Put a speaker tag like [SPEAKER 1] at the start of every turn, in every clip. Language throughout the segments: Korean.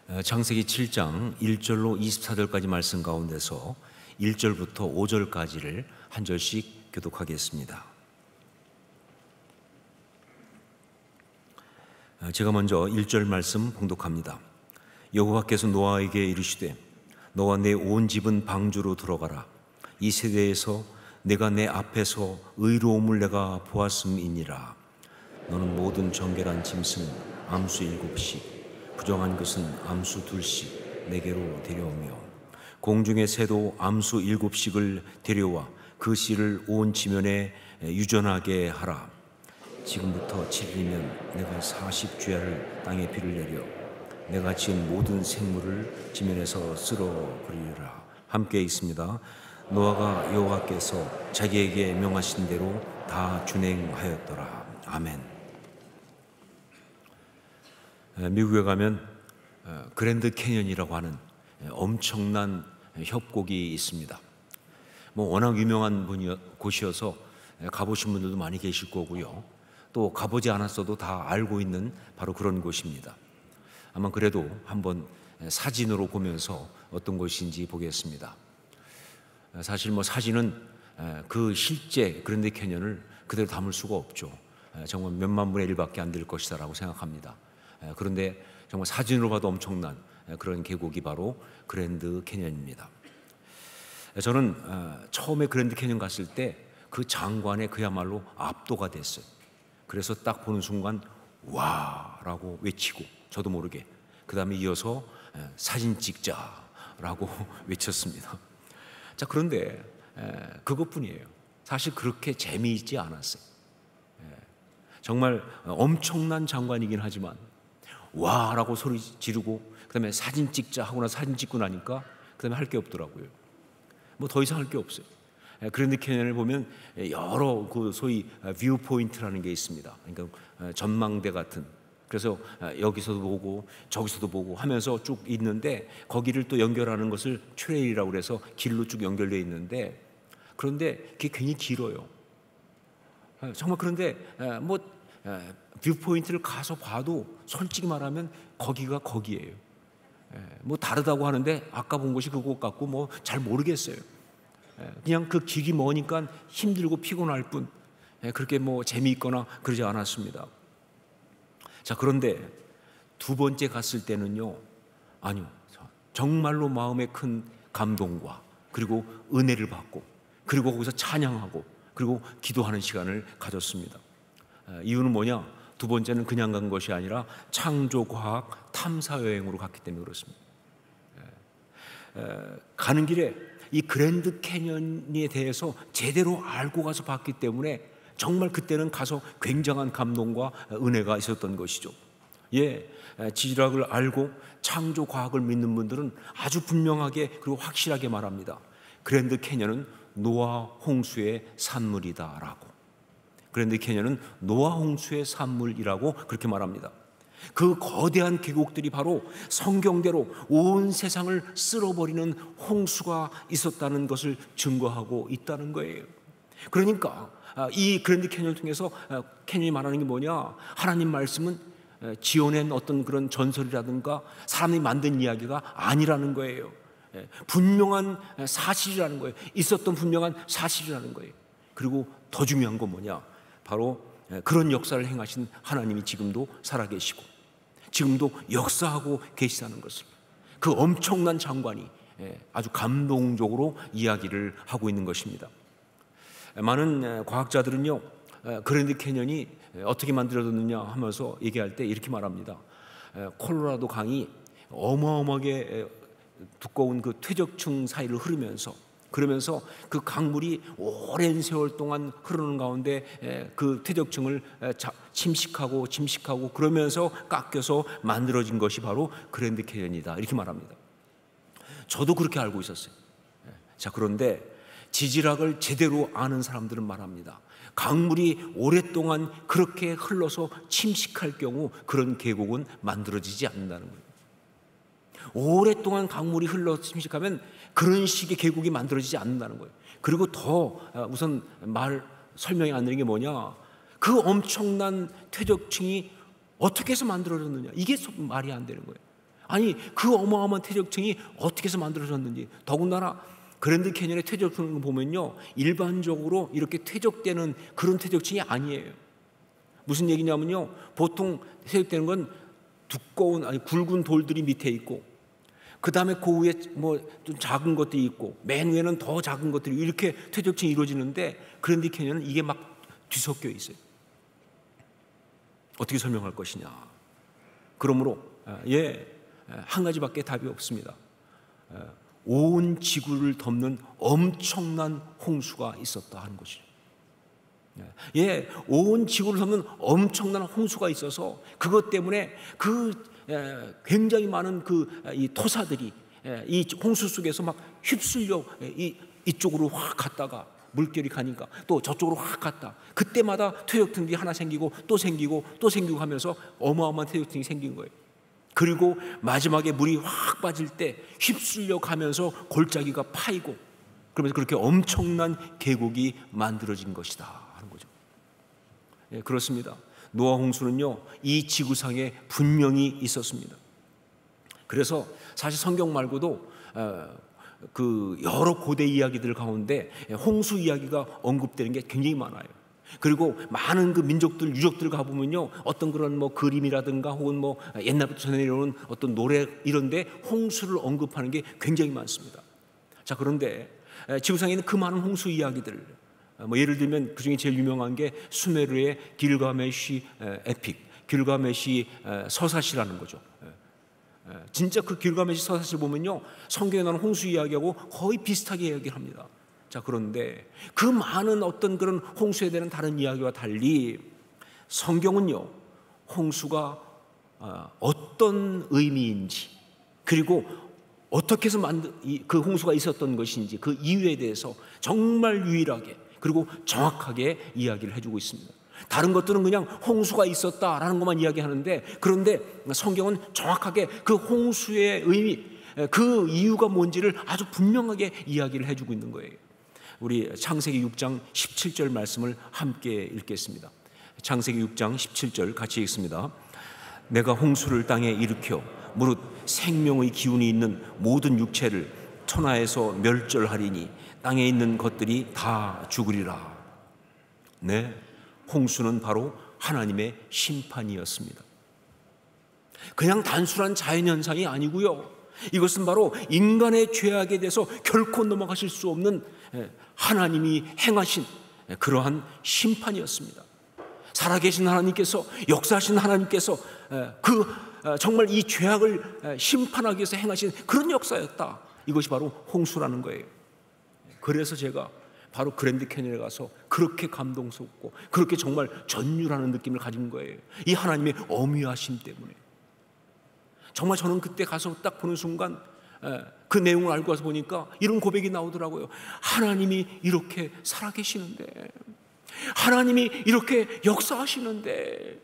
[SPEAKER 1] 창세기 7장 1절로 24절까지 말씀 가운데서 1절부터 5절까지를 한 절씩 교독하겠습니다. 제가 먼저 1절 말씀 봉독합니다. 여호와께서 노아에게 이르시되 너와 내 온 집은 방주로 들어가라. 이 세대에서 내가 내 앞에서 의로움을 내가 보았음이니라. 너는 모든 정결한 짐승 암수 7씩 부정한 것은 암수 2씩 내게로 데려오며 공중의 새도 암수 7씩을 데려와 그 씨를 온 지면에 유전하게 하라. 지금부터 7일이면 내가 40주야를 땅에 비를 내려 내가 지은 모든 생물을 지면에서 쓸어버리리라. 함께 있습니다. 노아가 여호와께서 자기에게 명하신 대로 다 준행하였더라. 아멘. 미국에 가면 그랜드 캐년이라고 하는 엄청난 협곡이 있습니다. 워낙 유명한 곳이어서 가보신 분들도 많이 계실 거고요. 또 가보지 않았어도 다 알고 있는 바로 그런 곳입니다. 아마 그래도 한번 사진으로 보면서 어떤 곳인지 보겠습니다. 사실 사진은 그 실제 그랜드 캐년을 그대로 담을 수가 없죠. 정말 몇만 분의 1밖에 안 될 것이다라고 생각합니다. 그런데 정말 사진으로 봐도 엄청난 그런 계곡이 바로 그랜드 캐년입니다. 저는 처음에 그랜드 캐년 갔을 때 그 장관에 그야말로 압도가 됐어요. 그래서 딱 보는 순간 와라고 외치고 저도 모르게 그 다음에 이어서 사진 찍자라고 외쳤습니다. 자, 그런데 그것뿐이에요. 사실 그렇게 재미있지 않았어요. 정말 엄청난 장관이긴 하지만 와라고 소리 지르고 그 다음에 사진 찍자 하고 나서 사진 찍고 나니까 그 다음에 할 게 없더라고요. 더 이상 할 게 없어요. 그랜드 캐년을 보면 여러 그 소위 뷰 포인트라는 게 있습니다. 그러니까 전망대 같은. 그래서 여기서도 보고 저기서도 보고 하면서 쭉 있는데 거기를 또 연결하는 것을 트레일이라고 그래서 길로 쭉 연결되어 있는데 그런데 그게 굉장히 길어요. 정말 그런데 뷰 포인트를 가서 봐도 솔직히 말하면 거기가 거기예요. 다르다고 하는데 아까 본 곳이 그곳 같고 잘 모르겠어요. 그냥 그 길이 머니까 힘들고 피곤할 뿐 그렇게 재미있거나 그러지 않았습니다. 자, 그런데 두 번째 갔을 때는요, 아니요, 정말로 마음에 큰 감동과 그리고 은혜를 받고 그리고 거기서 찬양하고 그리고 기도하는 시간을 가졌습니다. 이유는 뭐냐? 두 번째는 그냥 간 것이 아니라 창조과학 탐사여행으로 갔기 때문에 그렇습니다. 가는 길에 이 그랜드 캐년에 대해서 제대로 알고 가서 봤기 때문에 정말 그때는 가서 굉장한 감동과 은혜가 있었던 것이죠. 지질학을 알고 창조과학을 믿는 분들은 아주 분명하게 그리고 확실하게 말합니다. 그랜드 캐년은 노아 홍수의 산물이다라고. 그랜드 캐년은 노아 홍수의 산물이라고 그렇게 말합니다. 그 거대한 계곡들이 바로 성경대로 온 세상을 쓸어버리는 홍수가 있었다는 것을 증거하고 있다는 거예요. 그러니까 이 그랜드 캐년을 통해서 캐년이 말하는 게 뭐냐? 하나님 말씀은 지어낸 어떤 그런 전설이라든가 사람이 만든 이야기가 아니라는 거예요. 분명한 사실이라는 거예요. 있었던 분명한 사실이라는 거예요. 그리고 더 중요한 건 뭐냐? 바로 그런 역사를 행하신 하나님이 지금도 살아계시고 지금도 역사하고 계시다는 것을 그 엄청난 장관이 아주 감동적으로 이야기를 하고 있는 것입니다. 많은 과학자들은요, 그랜드 캐년이 어떻게 만들어졌느냐 하면서 얘기할 때 이렇게 말합니다. 콜로라도 강이 어마어마하게 두꺼운 그 퇴적층 사이를 흐르면서 그러면서 그 강물이 오랜 세월 동안 흐르는 가운데 그 퇴적층을 침식하고 그러면서 깎여서 만들어진 것이 바로 그랜드 캐년이다 이렇게 말합니다. 저도 그렇게 알고 있었어요. 자, 그런데 지질학을 제대로 아는 사람들은 말합니다. 강물이 오랫동안 그렇게 흘러서 침식할 경우 그런 계곡은 만들어지지 않는다는 거예요. 오랫동안 강물이 흘러 침식하면 그런 식의 계곡이 만들어지지 않는다는 거예요. 그리고 더 우선 설명이 안 되는 게 뭐냐? 그 엄청난 퇴적층이 어떻게 해서 만들어졌느냐? 이게 말이 안 되는 거예요. 아니 그 어마어마한 퇴적층이 어떻게 해서 만들어졌는지, 더군다나 그랜드 캐니언의 퇴적층을 보면요, 일반적으로 이렇게 퇴적되는 그런 퇴적층이 아니에요. 무슨 얘기냐면요, 보통 퇴적되는 건 두꺼운, 아니 굵은 돌들이 밑에 있고, 그 다음에 그 위에 뭐 좀 작은 것들이 있고, 맨 위에는 더 작은 것들이, 이렇게 퇴적층이 이루어지는데 그랜드 캐니언은 이게 막 뒤섞여 있어요. 어떻게 설명할 것이냐. 그러므로 한 가지밖에 답이 없습니다. 온 지구를 덮는 엄청난 홍수가 있었다 하는 것이죠. 온 지구를 덮는 엄청난 홍수가 있어서 그것 때문에 굉장히 많은 이 토사들이 이 홍수 속에서 막 휩쓸려 이쪽으로 확 갔다가, 물결이 가니까 또 저쪽으로 확 갔다. 그때마다 퇴적층이 하나 생기고 또 생기고 또 생기고 하면서 어마어마한 퇴적층이 생긴 거예요. 그리고 마지막에 물이 확 빠질 때 휩쓸려 가면서 골짜기가 파이고, 그러면서 그렇게 엄청난 계곡이 만들어진 것이다 하는 거죠. 그렇습니다. 노아 홍수는요, 이 지구상에 분명히 있었습니다. 그래서 사실 성경 말고도 여러 고대 이야기들 가운데 홍수 이야기가 언급되는 게 굉장히 많아요. 그리고 많은 민족들, 유적들 가보면요, 어떤 그런 그림이라든가 혹은 옛날부터 전해내려오는 어떤 노래 이런데 홍수를 언급하는 게 굉장히 많습니다. 자, 그런데 지구상에 있는 그 많은 홍수 이야기들, 예를 들면 그 중에 제일 유명한 게 수메르의 길가메시 에픽, 길가메시 서사시라는 거죠. 진짜 그 길가메시 서사시를 보면요, 성경에 나오는 홍수 이야기하고 거의 비슷하게 이야기를 합니다. 자, 그런데 그 많은 어떤 그런 홍수에 대한 다른 이야기와 달리 성경은요, 홍수가 어떤 의미인지, 그리고 어떻게 해서 그 홍수가 있었던 것인지, 그 이유에 대해서 정말 유일하게 그리고 정확하게 이야기를 해주고 있습니다. 다른 것들은 그냥 홍수가 있었다라는 것만 이야기하는데, 그런데 성경은 정확하게 그 홍수의 의미, 그 이유가 뭔지를 아주 분명하게 이야기를 해주고 있는 거예요. 우리 창세기 6장 17절 말씀을 함께 읽겠습니다. 창세기 6장 17절 같이 읽습니다. 내가 홍수를 땅에 일으켜 무릇 생명의 기운이 있는 모든 육체를 천하에서 멸절하리니 땅에 있는 것들이 다 죽으리라. 네, 홍수는 바로 하나님의 심판이었습니다. 그냥 단순한 자연현상이 아니고요, 이것은 바로 인간의 죄악에 대해서 결코 넘어가실 수 없는 하나님이 행하신 그러한 심판이었습니다. 살아계신 하나님께서, 역사하신 하나님께서 정말 이 죄악을 심판하기 위해서 행하신 그런 역사였다. 이것이 바로 홍수라는 거예요. 그래서 제가 바로 그랜드 캐니언에 가서 그렇게 감동스럽고 그렇게 정말 전율하는 느낌을 가진 거예요. 이 하나님의 어미하심 때문에. 정말 저는 그때 가서 딱 보는 순간 그 내용을 알고 와서 보니까 이런 고백이 나오더라고요. 하나님이 이렇게 살아계시는데, 하나님이 이렇게 역사하시는데,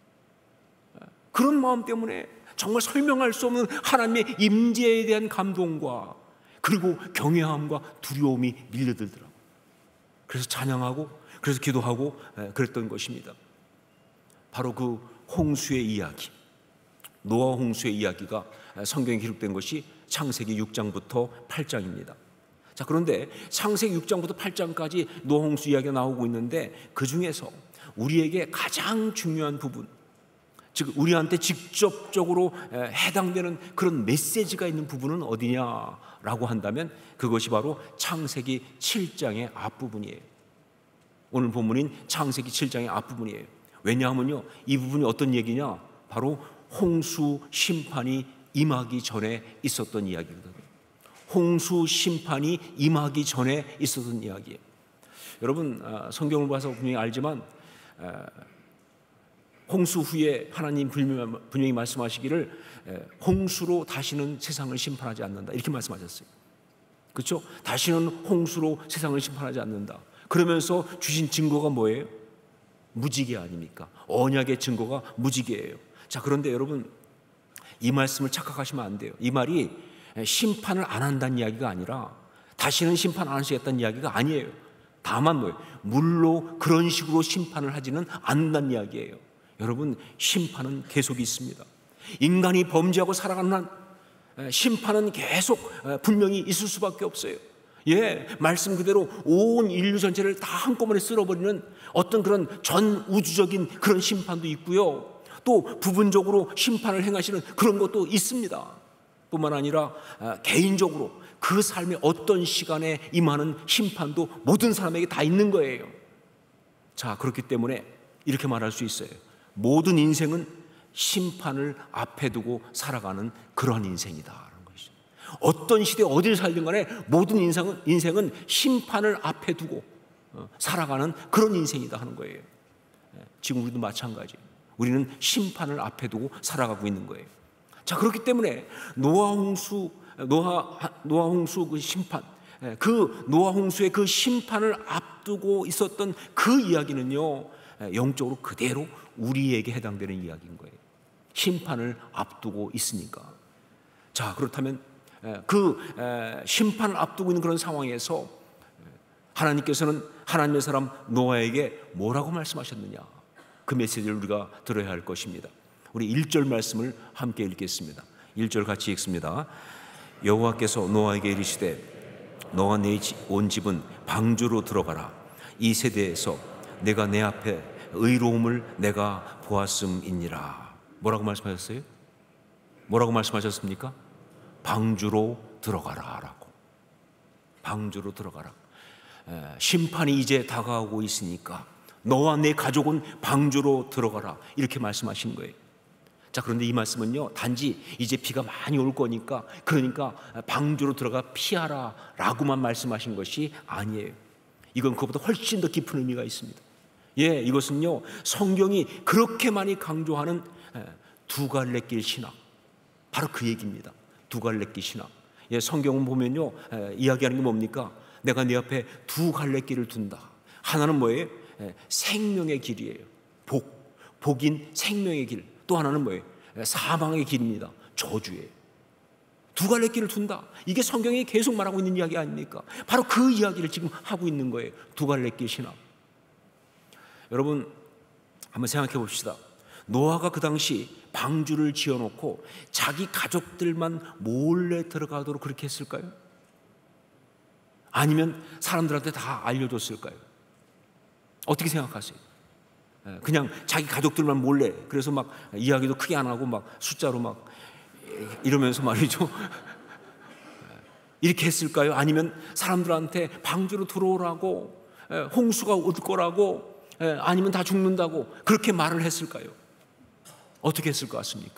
[SPEAKER 1] 그런 마음 때문에 정말 설명할 수 없는 하나님의 임재에 대한 감동과 그리고 경외함과 두려움이 밀려들더라고요. 그래서 찬양하고, 그래서 기도하고 그랬던 것입니다. 바로 그 홍수의 이야기, 노아 홍수의 이야기가 성경에 기록된 것이 창세기 6장부터 8장입니다. 자, 그런데 창세기 6장부터 8장까지 노아 홍수 이야기가 나오고 있는데, 그 중에서 우리에게 가장 중요한 부분, 즉 우리한테 직접적으로 해당되는 그런 메시지가 있는 부분은 어디냐라고 한다면 그것이 바로 창세기 7장의 앞부분이에요. 오늘 본문인 창세기 7장의 앞부분이에요. 왜냐하면요, 이 부분이 어떤 얘기냐, 바로 홍수 심판이 임하기 전에 있었던 이야기거든요. 홍수 심판이 임하기 전에 있었던 이야기예요. 여러분, 성경을 봐서 분명히 알지만 홍수 후에 하나님 분명히 말씀하시기를 홍수로 다시는 세상을 심판하지 않는다, 이렇게 말씀하셨어요. 그렇죠? 다시는 홍수로 세상을 심판하지 않는다. 그러면서 주신 증거가 뭐예요? 무지개 아닙니까? 언약의 증거가 무지개예요. 자, 그런데 여러분, 이 말씀을 착각하시면 안 돼요. 이 말이 심판을 안 한다는 이야기가 아니라 다시는 심판 안 하시겠다는 이야기가 아니에요. 다만 뭐예요? 물로 그런 식으로 심판을 하지는 않는다는 이야기예요. 여러분, 심판은 계속 있습니다. 인간이 범죄하고 살아가는 한 심판은 계속 분명히 있을 수밖에 없어요. 말씀 그대로 온 인류 전체를 다 한꺼번에 쓸어버리는 어떤 그런 전 우주적인 그런 심판도 있고요. 또 부분적으로 심판을 행하시는 그런 것도 있습니다. 뿐만 아니라 개인적으로 그 삶의 어떤 시간에 임하는 심판도 모든 사람에게 다 있는 거예요. 자, 그렇기 때문에 이렇게 말할 수 있어요. 모든 인생은 심판을 앞에 두고 살아가는 그러한 인생이다. 어떤 시대에 어디를 살든 간에 모든 인생은 심판을 앞에 두고 살아가는 그런 인생이다 하는 거예요. 지금 우리도 마찬가지. 우리는 심판을 앞에 두고 살아가고 있는 거예요. 자, 그렇기 때문에 노아 홍수 그 심판, 그 노아 홍수의 그 심판을 앞두고 있었던 그 이야기는요, 영적으로 그대로 우리에게 해당되는 이야기인 거예요. 심판을 앞두고 있으니까. 자, 그렇다면 그 심판을 앞두고 있는 그런 상황에서 하나님께서는 하나님의 사람 노아에게 뭐라고 말씀하셨느냐, 그 메시지를 우리가 들어야 할 것입니다. 우리 1절 말씀을 함께 읽겠습니다. 1절 같이 읽습니다. 여호와께서 노아에게 이르시되 너와 네 온 집은 방주로 들어가라. 이 세대에서 내가 내 앞에 의로움을 내가 보았음이니라. 뭐라고 말씀하셨어요? 뭐라고 말씀하셨습니까? 방주로 들어가라 라고. 방주로 들어가라. 심판이 이제 다가오고 있으니까 너와 내 가족은 방주로 들어가라, 이렇게 말씀하신 거예요. 자, 그런데 이 말씀은요, 단지 이제 비가 많이 올 거니까, 그러니까 방주로 들어가 피하라 라고만 말씀하신 것이 아니에요. 이건 그것보다 훨씬 더 깊은 의미가 있습니다. 이것은요, 성경이 그렇게 많이 강조하는 두 갈래길 신학, 바로 그 얘기입니다. 두 갈래길 신학. 성경은 보면요, 이야기하는 게 뭡니까? 내가 네 앞에 두 갈래길을 둔다. 하나는 뭐예요? 생명의 길이에요. 복인 생명의 길. 또 하나는 뭐예요? 사망의 길입니다. 저주예요. 두 갈래길을 둔다. 이게 성경이 계속 말하고 있는 이야기 아닙니까? 바로 그 이야기를 지금 하고 있는 거예요. 두 갈래길 신학. 여러분, 한번 생각해 봅시다. 노아가 그 당시 방주를 지어놓고 자기 가족들만 몰래 들어가도록 그렇게 했을까요? 아니면 사람들한테 다 알려줬을까요? 어떻게 생각하세요? 그냥 자기 가족들만 몰래, 그래서 막 이야기도 크게 안 하고 막 숫자로 막 이러면서 말이죠, 이렇게 했을까요? 아니면 사람들한테 방주로 들어오라고, 홍수가 올 거라고, 아니면 다 죽는다고 그렇게 말을 했을까요? 어떻게 했을 것 같습니까?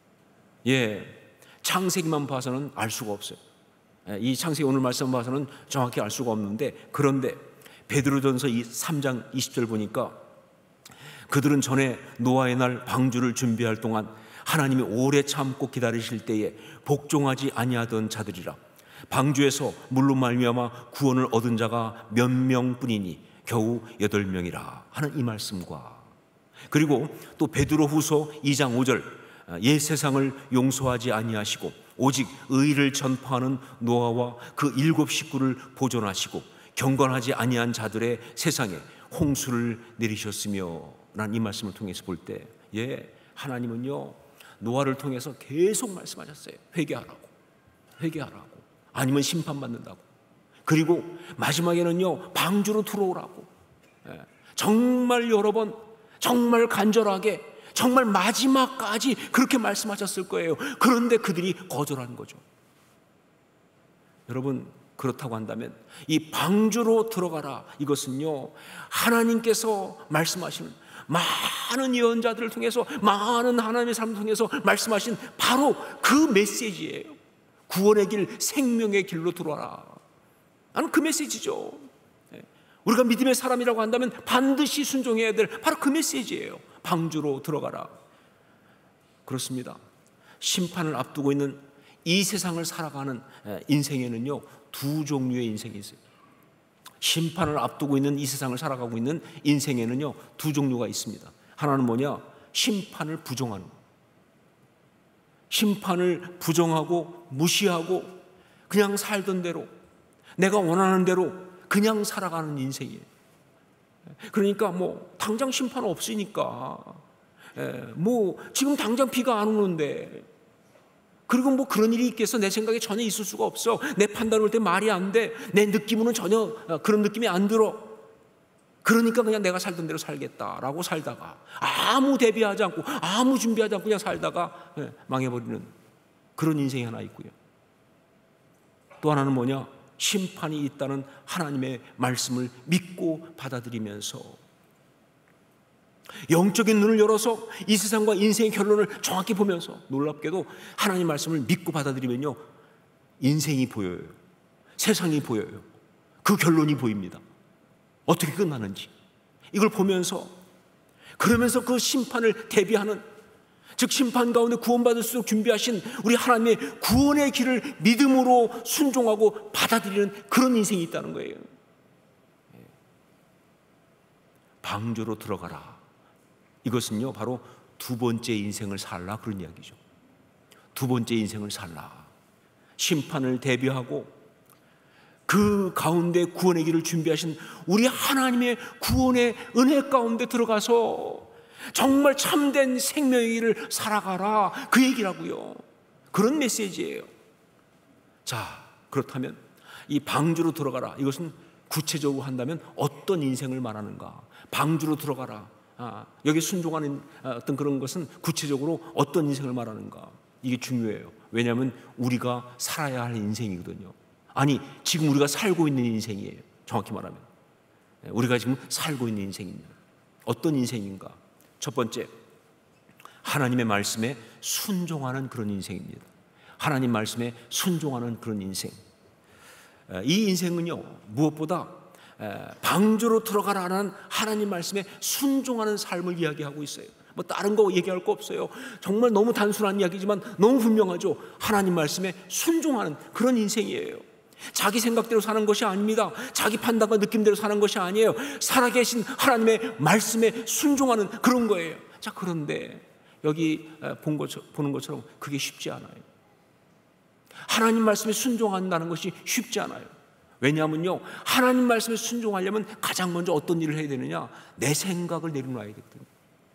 [SPEAKER 1] 창세기만 봐서는 알 수가 없어요. 이 창세기 오늘 말씀 봐서는 정확히 알 수가 없는데, 그런데 베드로전서 3장 20절 보니까 그들은 전에 노아의 날 방주를 준비할 동안 하나님이 오래 참고 기다리실 때에 복종하지 아니하던 자들이라. 방주에서 물로 말미암아 구원을 얻은 자가 몇 명뿐이니 겨우 8명이라 하는 이 말씀과, 그리고 또 베드로후서 2장 5절 옛 세상을 용서하지 아니하시고 오직 의를 전파하는 노아와 그 7 식구를 보존하시고 경건하지 아니한 자들의 세상에 홍수를 내리셨으며 라는 이 말씀을 통해서 볼 때, 하나님은요, 노아를 통해서 계속 말씀하셨어요. 회개하라고, 아니면 심판받는다고. 그리고 마지막에는요, 방주로 들어오라고. 정말 여러 번, 정말 간절하게, 정말 마지막까지 그렇게 말씀하셨을 거예요. 그런데 그들이 거절한 거죠. 여러분, 그렇다고 한다면 이 방주로 들어가라, 이것은요, 하나님께서 말씀하시는, 많은 예언자들을 통해서, 많은 하나님의 사람을 통해서 말씀하신 바로 그 메시지예요. 구원의 길, 생명의 길로 들어와라. 나는 그 메시지죠. 우리가 믿음의 사람이라고 한다면 반드시 순종해야 될 바로 그 메시지예요. 방주로 들어가라. 그렇습니다. 심판을 앞두고 있는 이 세상을 살아가는 인생에는요, 두 종류의 인생이 있어요. 심판을 앞두고 있는 이 세상을 살아가고 있는 인생에는요, 두 종류가 있습니다. 하나는 뭐냐? 심판을 부정하는 거. 심판을 부정하고 무시하고 그냥 살던 대로, 내가 원하는 대로 그냥 살아가는 인생이에요. 그러니까 뭐 당장 심판 없으니까 뭐 지금 당장 비가 안 오는데, 그리고 뭐 그런 일이 있겠어? 내 생각에 전혀 있을 수가 없어. 내 판단을 볼 때 말이 안 돼. 내 느낌으로는 전혀 그런 느낌이 안 들어. 그러니까 그냥 내가 살던 대로 살겠다라고 살다가 아무 대비하지 않고 아무 준비하지 않고 그냥 살다가 망해버리는 그런 인생이 하나 있고요. 또 하나는 뭐냐? 심판이 있다는 하나님의 말씀을 믿고 받아들이면서 영적인 눈을 열어서 이 세상과 인생의 결론을 정확히 보면서, 놀랍게도 하나님 말씀을 믿고 받아들이면요, 인생이 보여요. 세상이 보여요. 그 결론이 보입니다. 어떻게 끝나는지 이걸 보면서, 그러면서 그 심판을 대비하는, 즉 심판 가운데 구원받을 수 있도록 준비하신 우리 하나님의 구원의 길을 믿음으로 순종하고 받아들이는 그런 인생이 있다는 거예요. 방주로 들어가라. 이것은요 바로 두 번째 인생을 살라, 그런 이야기죠. 두 번째 인생을 살라. 심판을 대비하고 그 가운데 구원의 길을 준비하신 우리 하나님의 구원의 은혜 가운데 들어가서 정말 참된 생명의 길을 살아가라, 그 얘기라고요. 그런 메시지예요. 자, 그렇다면 이 방주로 들어가라, 이것은 구체적으로 한다면 어떤 인생을 말하는가? 방주로 들어가라, 여기 순종하는 어떤 그런 것은 구체적으로 어떤 인생을 말하는가? 이게 중요해요. 왜냐하면 우리가 살아야 할 인생이거든요. 아니, 지금 우리가 살고 있는 인생이에요. 정확히 말하면 우리가 지금 살고 있는 인생입니다. 어떤 인생인가? 첫 번째, 하나님의 말씀에 순종하는 그런 인생입니다. 하나님 말씀에 순종하는 그런 인생. 이 인생은요 무엇보다 방주로 들어가라는 하나님 말씀에 순종하는 삶을 이야기하고 있어요. 뭐 다른 거 얘기할 거 없어요. 정말 너무 단순한 이야기지만 너무 분명하죠. 하나님 말씀에 순종하는 그런 인생이에요. 자기 생각대로 사는 것이 아닙니다. 자기 판단과 느낌대로 사는 것이 아니에요. 살아계신 하나님의 말씀에 순종하는 그런 거예요. 자, 그런데 여기 보는 것처럼 그게 쉽지 않아요. 하나님 말씀에 순종한다는 것이 쉽지 않아요. 왜냐하면요, 하나님 말씀에 순종하려면 가장 먼저 어떤 일을 해야 되느냐? 내 생각을 내려놔야 되거든요.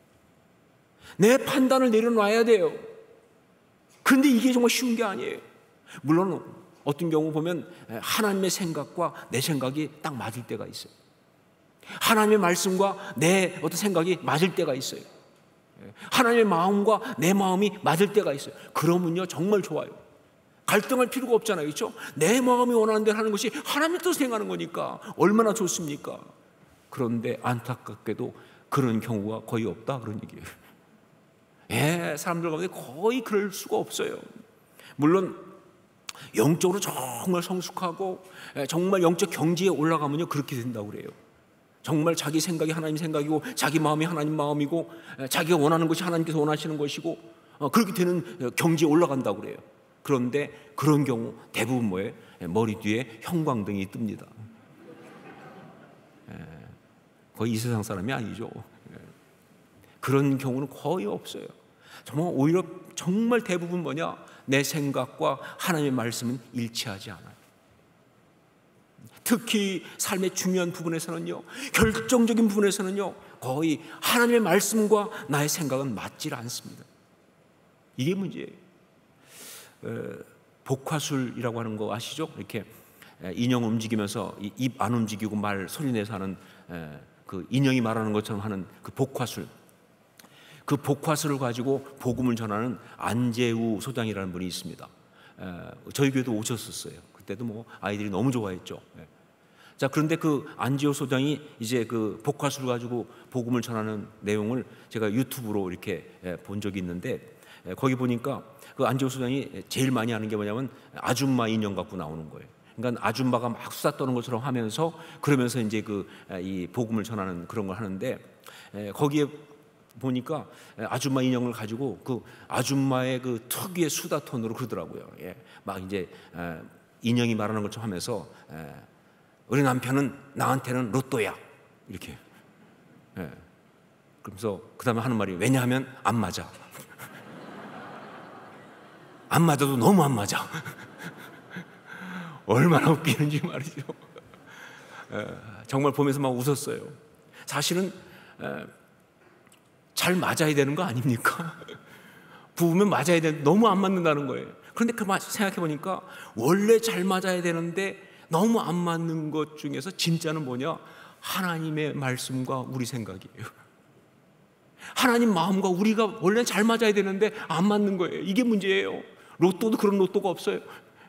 [SPEAKER 1] 내 판단을 내려놔야 돼요. 그런데 이게 정말 쉬운 게 아니에요. 물론 어떤 경우 보면 하나님의 생각과 내 생각이 딱 맞을 때가 있어요. 하나님의 말씀과 내 어떤 생각이 맞을 때가 있어요. 하나님의 마음과 내 마음이 맞을 때가 있어요. 그러면요 정말 좋아요. 갈등할 필요가 없잖아요. 그렇죠? 내 마음이 원하는 대로 하는 것이 하나님의 뜻을 행하는 거니까 얼마나 좋습니까? 그런데 안타깝게도 그런 경우가 거의 없다, 그런 얘기예요. 사람들 가운데 거의 그럴 수가 없어요. 물론 영적으로 정말 성숙하고 정말 영적 경지에 올라가면요 그렇게 된다고 그래요. 정말 자기 생각이 하나님 생각이고 자기 마음이 하나님 마음이고 자기가 원하는 것이 하나님께서 원하시는 것이고 그렇게 되는 경지에 올라간다고 그래요. 그런데 그런 경우 대부분 뭐예요? 머리 뒤에 형광등이 뜹니다. 거의 이 세상 사람이 아니죠. 그런 경우는 거의 없어요. 정말 오히려 정말 대부분 뭐냐? 내 생각과 하나님의 말씀은 일치하지 않아요. 특히 삶의 중요한 부분에서는요, 결정적인 부분에서는요, 거의 하나님의 말씀과 나의 생각은 맞질 않습니다. 이게 문제예요. 복화술이라고 하는 거 아시죠? 이렇게 인형 움직이면서 입 안 움직이고 말 소리 내서 하는 그 인형이 말하는 것처럼 하는 그 복화술. 그 복화술을 가지고 복음을 전하는 안재우 소장이라는 분이 있습니다. 저희 교회도 오셨었어요. 그때도 뭐 아이들이 너무 좋아했죠. 자, 그런데 그 안재우 소장이 이제 그 복화술을 가지고 복음을 전하는 내용을 제가 유튜브로 이렇게 본 적이 있는데, 거기 보니까 그 안재우 소장이 제일 많이 하는 게 뭐냐면 아줌마 인형 갖고 나오는 거예요. 그러니까 아줌마가 막 수다 떠는 것처럼 하면서 그러면서 이제 이 복음을 전하는 그런 걸 하는데, 거기에 보니까 아줌마 인형을 가지고 그 아줌마의 그 특유의 수다 톤으로 그러더라고요. 막 이제 인형이 말하는 것처럼 하면서 우리 남편은 나한테는 로또야, 이렇게. 그러면서 그 다음에 하는 말이 왜냐하면 안 맞아. 안 맞아도 너무 안 맞아. 얼마나 웃기는지 말이죠. 정말 보면서 막 웃었어요. 사실은 잘 맞아야 되는 거 아닙니까? 부부면 맞아야 되는데 너무 안 맞는다는 거예요. 그런데 생각해 보니까 원래 잘 맞아야 되는데 너무 안 맞는 것 중에서 진짜는 뭐냐? 하나님의 말씀과 우리 생각이에요. 하나님 마음과 우리가 원래 잘 맞아야 되는데 안 맞는 거예요. 이게 문제예요. 로또도 그런 로또가 없어요.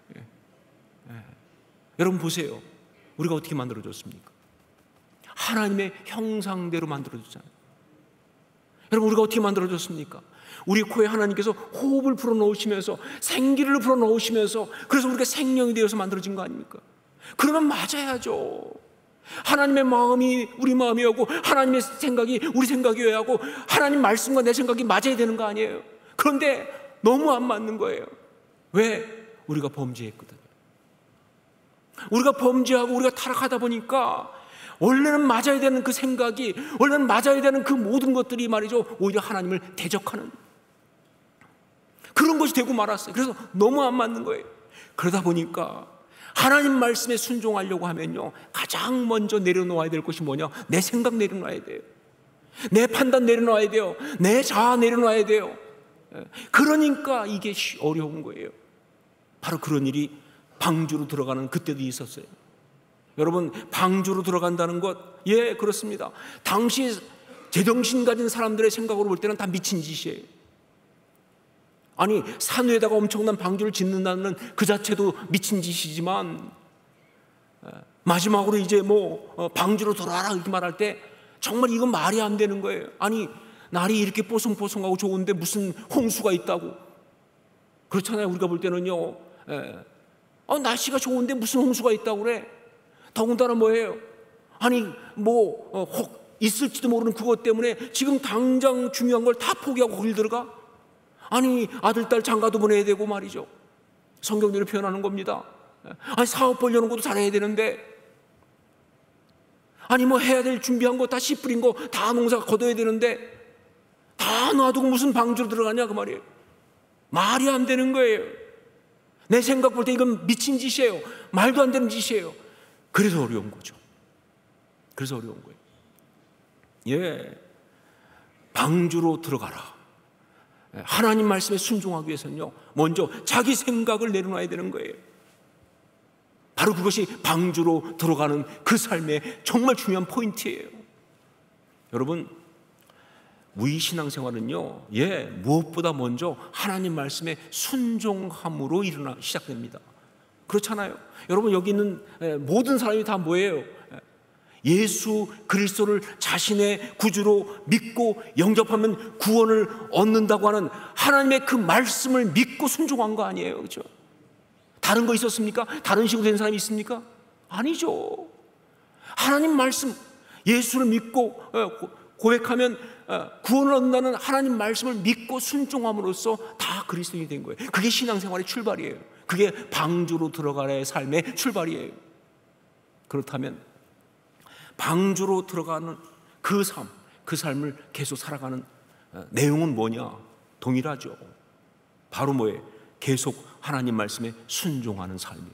[SPEAKER 1] 여러분 보세요. 우리가 어떻게 만들어졌습니까? 하나님의 형상대로 만들어졌잖아요. 여러분 우리가 어떻게 만들어졌습니까? 우리 코에 하나님께서 호흡을 불어넣으시면서 생기를 불어넣으시면서 그래서 우리가 생명이 되어서 만들어진 거 아닙니까? 그러면 맞아야죠. 하나님의 마음이 우리 마음이었고 하나님의 생각이 우리 생각이어야 하고 하나님 말씀과 내 생각이 맞아야 되는 거 아니에요? 그런데 너무 안 맞는 거예요. 왜? 우리가 범죄했거든요. 우리가 범죄하고 우리가 타락하다 보니까 원래는 맞아야 되는 그 생각이, 원래는 맞아야 되는 그 모든 것들이 말이죠, 오히려 하나님을 대적하는 그런 것이 되고 말았어요. 그래서 너무 안 맞는 거예요. 그러다 보니까 하나님 말씀에 순종하려고 하면요, 가장 먼저 내려놓아야 될 것이 뭐냐? 내 생각 내려놔야 돼요. 내 판단 내려놔야 돼요. 내 자아 내려놔야 돼요. 그러니까 이게 어려운 거예요. 바로 그런 일이 방주로 들어가는 그때도 있었어요. 여러분, 방주로 들어간다는 것, 예, 그렇습니다. 당시 제정신 가진 사람들의 생각으로 볼 때는 다 미친 짓이에요. 아니, 산 위에다가 엄청난 방주를 짓는다는 그 자체도 미친 짓이지만 마지막으로 이제 방주로 돌아라 이렇게 말할 때 정말 이건 말이 안 되는 거예요. 아니, 날이 이렇게 뽀송뽀송하고 좋은데 무슨 홍수가 있다고. 그렇잖아요. 우리가 볼 때는요, 날씨가 좋은데 무슨 홍수가 있다고 그래. 더군다나 뭐예요? 아니 혹 있을지도 모르는 그것 때문에 지금 당장 중요한 걸 다 포기하고 거길 들어가? 아니, 아들, 딸 장가도 보내야 되고 말이죠. 성경대로 표현하는 겁니다. 아니, 사업 벌려는 것도 잘해야 되는데, 아니 해야 될 준비한 거 다 씨 뿌린 거 다 농사 거둬야 되는데 다 놔두고 무슨 방주로 들어가냐 그 말이에요. 말이 안 되는 거예요. 내 생각 볼 때 이건 미친 짓이에요. 말도 안 되는 짓이에요. 그래서 어려운 거죠. 그래서 어려운 거예요. 예, 방주로 들어가라. 하나님 말씀에 순종하기 위해서는요, 먼저 자기 생각을 내려놔야 되는 거예요. 바로 그것이 방주로 들어가는 그 삶의 정말 중요한 포인트예요. 여러분, 우리 신앙생활은요, 예, 무엇보다 먼저 하나님 말씀에 순종함으로 시작됩니다. 그렇잖아요. 여러분, 여기 있는 모든 사람이 다 뭐예요? 예수 그리스도를 자신의 구주로 믿고 영접하면 구원을 얻는다고 하는 하나님의 그 말씀을 믿고 순종한 거 아니에요, 그렇죠? 다른 거 있었습니까? 다른 식으로 된 사람이 있습니까? 아니죠. 하나님 말씀, 예수를 믿고 고백하면 구원을 얻는다는 하나님 말씀을 믿고 순종함으로써 다 그리스도인이 된 거예요. 그게 신앙생활의 출발이에요. 그게 방주로 들어가는 삶의 출발이에요. 그렇다면 방주로 들어가는 그 삶을 계속 살아가는 내용은 뭐냐? 동일하죠. 바로 뭐예요? 계속 하나님 말씀에 순종하는 삶이에요.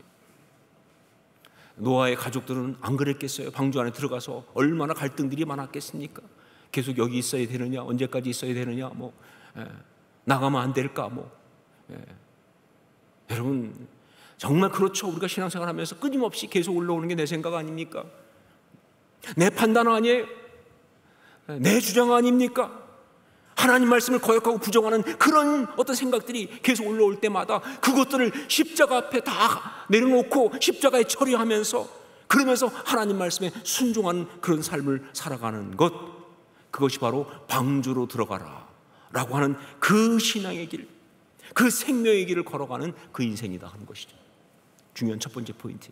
[SPEAKER 1] 노아의 가족들은 안 그랬겠어요? 방주 안에 들어가서 얼마나 갈등들이 많았겠습니까? 계속 여기 있어야 되느냐? 언제까지 있어야 되느냐? 나가면 안 될까? 여러분, 정말 그렇죠. 우리가 신앙생활 하면서 끊임없이 계속 올라오는 게 내 생각 아닙니까? 내 판단 아니에요? 내 주장 아닙니까? 하나님 말씀을 거역하고 부정하는 그런 어떤 생각들이 계속 올라올 때마다 그것들을 십자가 앞에 다 내려놓고 십자가에 처리하면서, 그러면서 하나님 말씀에 순종하는 그런 삶을 살아가는 것, 그것이 바로 방주로 들어가라 라고 하는 그 신앙의 길, 그 생명의 길을 걸어가는 그 인생이다 하는 것이죠. 중요한 첫 번째 포인트.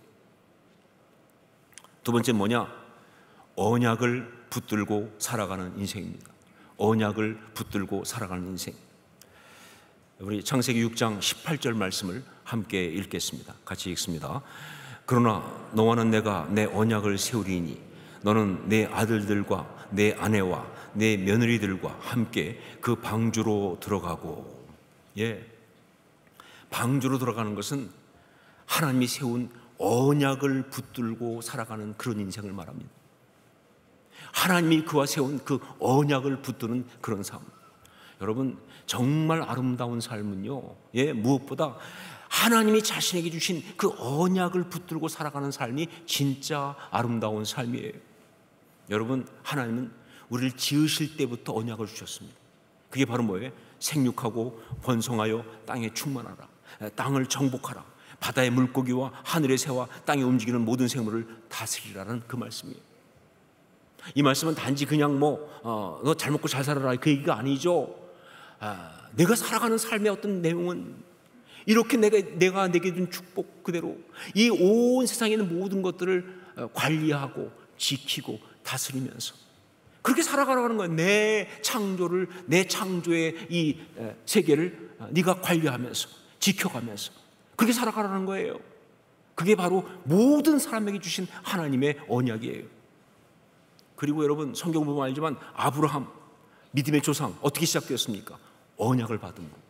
[SPEAKER 1] 두 번째 뭐냐? 언약을 붙들고 살아가는 인생입니다. 언약을 붙들고 살아가는 인생. 우리 창세기 6장 18절 말씀을 함께 읽겠습니다. 같이 읽습니다. 그러나 너와는 내가 내 언약을 세우리니 너는 내 아들들과 내 아내와 내 며느리들과 함께 그 방주로 들어가고. 예, 방주로 들어가는 것은 하나님이 세운 언약을 붙들고 살아가는 그런 인생을 말합니다. 하나님이 그와 세운 그 언약을 붙드는 그런 삶. 여러분, 정말 아름다운 삶은요, 무엇보다 하나님이 자신에게 주신 그 언약을 붙들고 살아가는 삶이 진짜 아름다운 삶이에요. 여러분, 하나님은 우리를 지으실 때부터 언약을 주셨습니다. 그게 바로 뭐예요? 생육하고 번성하여 땅에 충만하라, 땅을 정복하라, 바다의 물고기와 하늘의 새와 땅에 움직이는 모든 생물을 다스리라는 그 말씀이에요. 이 말씀은 단지 그냥 너 잘 먹고 잘 살아라 그 얘기가 아니죠. 내가 살아가는 삶의 어떤 내용은 이렇게 내가 내게 준 축복 그대로 이 온 세상에 있는 모든 것들을 관리하고 지키고 다스리면서 그렇게 살아가라는 거예요. 내 창조의 이 세계를 네가 관리하면서 지켜가면서 그렇게 살아가라는 거예요. 그게 바로 모든 사람에게 주신 하나님의 언약이에요. 그리고 여러분, 성경 보면 알지만 아브라함, 믿음의 조상, 어떻게 시작되었습니까? 언약을 받은 거.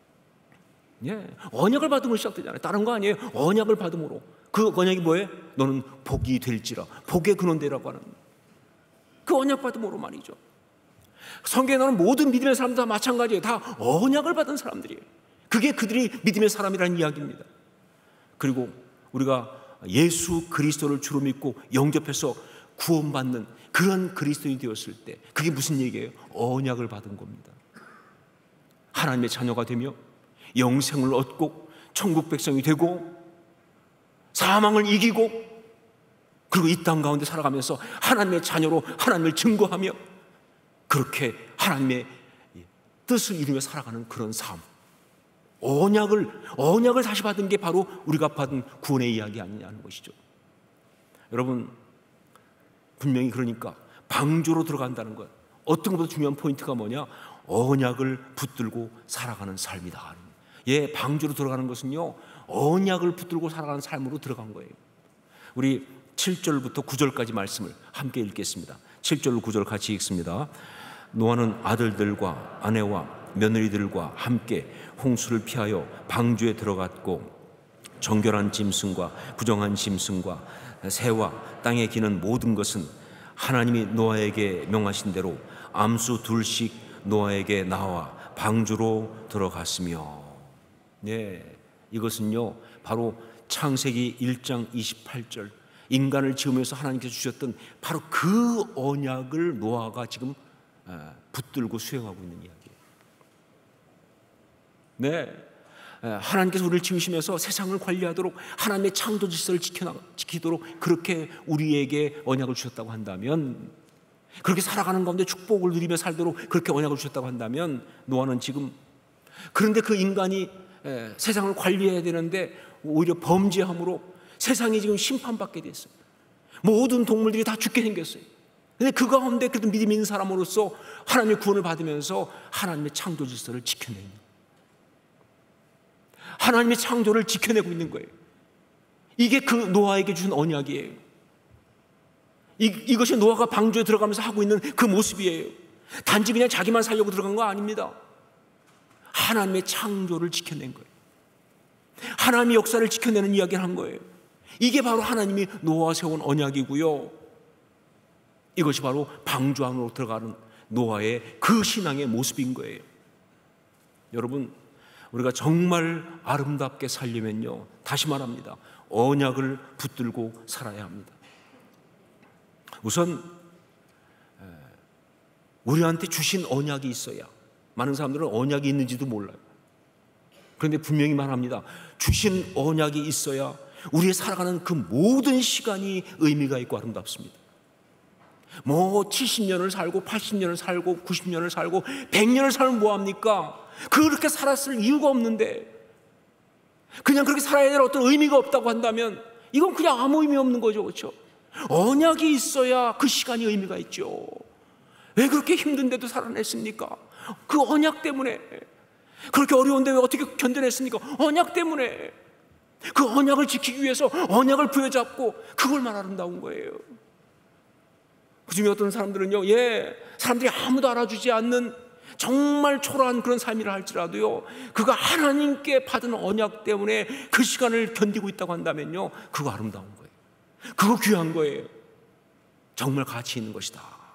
[SPEAKER 1] 언약을 받음으로 시작되잖아요. 다른 거 아니에요. 언약을 받음으로. 그 언약이 뭐예요? 너는 복이 될지라, 복의 근원되라고 하는 그 언약 받음으로 말이죠. 성경에 나오는 모든 믿음의 사람들 다 마찬가지예요. 다 언약을 받은 사람들이에요. 그게 그들이 믿음의 사람이라는 이야기입니다. 그리고 우리가 예수 그리스도를 주로 믿고 영접해서 구원받는 그런 그리스도인이 되었을 때 그게 무슨 얘기예요? 언약을 받은 겁니다. 하나님의 자녀가 되며 영생을 얻고 천국 백성이 되고 사망을 이기고 그리고 이 땅 가운데 살아가면서 하나님의 자녀로 하나님을 증거하며 그렇게 하나님의 뜻을 이루며 살아가는 그런 삶. 언약을 다시 받은 게 바로 우리가 받은 구원의 이야기 아니냐는 것이죠. 여러분, 분명히 그러니까 방주로 들어간다는 것, 어떤 것보다 중요한 포인트가 뭐냐? 언약을 붙들고 살아가는 삶이다. 방주로 들어가는 것은요, 언약을 붙들고 살아가는 삶으로 들어간 거예요. 우리 7절부터 9절까지 말씀을 함께 읽겠습니다. 7절 9절 같이 읽습니다. 노아는 아들들과 아내와 며느리들과 함께 홍수를 피하여 방주에 들어갔고 정결한 짐승과 부정한 짐승과 새와 땅에 기는 모든 것은 하나님이 노아에게 명하신 대로 암수 둘씩 노아에게 나와 방주로 들어갔으며. 이것은요 바로 창세기 1장 28절 인간을 지으면서 하나님께서 주셨던 바로 그 언약을 노아가 지금 붙들고 수행하고 있는 이야기예요. 하나님께서 우리를 지으시면서 세상을 관리하도록 하나님의 창조 질서를 지키도록 그렇게 우리에게 언약을 주셨다고 한다면, 그렇게 살아가는 가운데 축복을 누리며 살도록 그렇게 언약을 주셨다고 한다면, 노아는 지금 그런데 그 인간이 세상을 관리해야 되는데 오히려 범죄함으로 세상이 지금 심판받게 됐어요. 모든 동물들이 다 죽게 생겼어요. 근데 그 가운데 그래도 믿음 있는 사람으로서 하나님의 구원을 받으면서 하나님의 창조 질서를 지켜내는, 하나님의 창조를 지켜내고 있는 거예요. 이게 그 노아에게 주신 언약이에요. 이것이 노아가 방주에 들어가면서 하고 있는 그 모습이에요. 단지 그냥 자기만 살려고 들어간 거 아닙니다. 하나님의 창조를 지켜낸 거예요. 하나님의 역사를 지켜내는 이야기를 한 거예요. 이게 바로 하나님이 노아와 세운 언약이고요, 이것이 바로 방주 안으로 들어가는 노아의 그 신앙의 모습인 거예요. 여러분, 우리가 정말 아름답게 살려면요, 다시 말합니다, 언약을 붙들고 살아야 합니다. 우선 우리한테 주신 언약이 있어야, 많은 사람들은 언약이 있는지도 몰라요. 그런데 분명히 말합니다. 주신 언약이 있어야 우리의 살아가는 그 모든 시간이 의미가 있고 아름답습니다. 70년을 살고 80년을 살고 90년을 살고 100년을 살면 뭐합니까? 그렇게 살았을 이유가 없는데, 그냥 그렇게 살아야 될 어떤 의미가 없다고 한다면 이건 그냥 아무 의미 없는 거죠. 그렇죠? 언약이 있어야 그 시간이 의미가 있죠. 왜 그렇게 힘든데도 살아냈습니까? 그 언약 때문에. 그렇게 어려운데 왜 어떻게 견뎌냈습니까? 언약 때문에. 그 언약을 지키기 위해서 언약을 부여잡고, 그걸 말 아름다운 거예요. 그중에 어떤 사람들은요, 사람들이 아무도 알아주지 않는 정말 초라한 그런 삶이라 할지라도요, 그가 하나님께 받은 언약 때문에 그 시간을 견디고 있다고 한다면요, 그거 아름다운 거예요. 그거 귀한 거예요. 정말 가치 있는 것이다.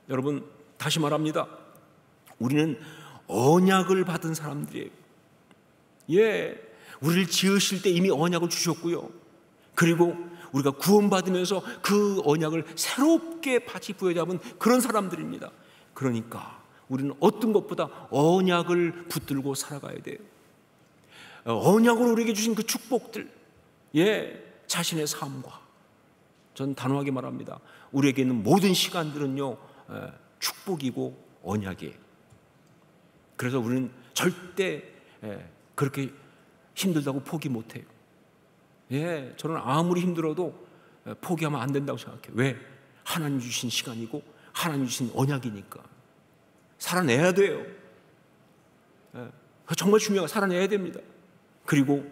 [SPEAKER 1] 여러분, 다시 말합니다. 우리는 언약을 받은 사람들이에요. 예, 우리를 지으실 때 이미 언약을 주셨고요. 그리고 우리가 구원받으면서 그 언약을 새롭게 다시 부여잡은 그런 사람들입니다. 그러니까 우리는 어떤 것보다 언약을 붙들고 살아가야 돼요. 언약으로 우리에게 주신 그 축복들, 예, 자신의 삶과, 전 단호하게 말합니다. 우리에게 있는 모든 시간들은요, 축복이고 언약이에요. 그래서 우리는 절대 그렇게 힘들다고 포기 못해요. 예, 저는 아무리 힘들어도 포기하면 안 된다고 생각해요. 왜? 하나님 주신 시간이고 하나님 주신 언약이니까. 살아내야 돼요. 예, 정말 중요해요. 살아내야 됩니다. 그리고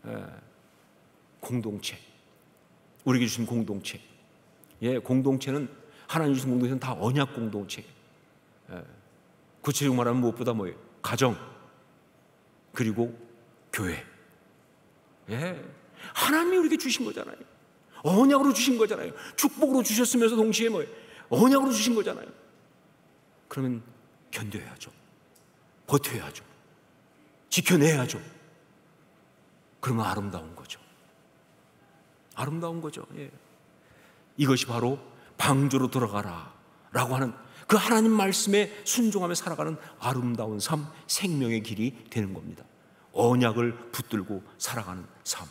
[SPEAKER 1] 공동체, 우리에게 주신 공동체. 예, 공동체는, 하나님 주신 공동체는 다 언약 공동체. 구체적으로 말하면 무엇보다 뭐예요? 가정, 그리고 교회. 예, 하나님이 우리에게 주신 거잖아요. 언약으로 주신 거잖아요. 축복으로 주셨으면서 동시에 뭐예요? 언약으로 주신 거잖아요. 그러면 견뎌야죠. 버텨야죠. 지켜내야죠. 그러면 아름다운 거죠. 아름다운 거죠. 예. 이것이 바로 방주로 들어가라 라고 하는 그 하나님 말씀에 순종하며 살아가는 아름다운 삶, 생명의 길이 되는 겁니다. 언약을 붙들고 살아가는 삶.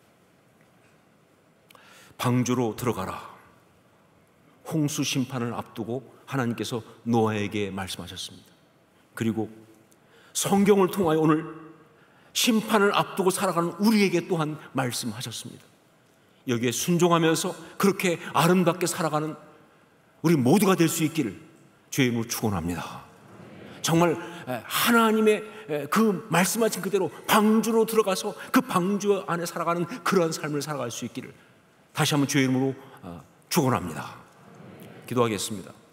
[SPEAKER 1] 방주로 들어가라. 홍수 심판을 앞두고 하나님께서 노아에게 말씀하셨습니다. 그리고 성경을 통하여 오늘 심판을 앞두고 살아가는 우리에게 또한 말씀하셨습니다. 여기에 순종하면서 그렇게 아름답게 살아가는 우리 모두가 될 수 있기를 주의 이름으로 축원합니다. 정말 하나님의 그 말씀하신 그대로 방주로 들어가서 그 방주 안에 살아가는 그러한 삶을 살아갈 수 있기를 다시 한번 주의 이름으로 축원합니다. 기도하겠습니다.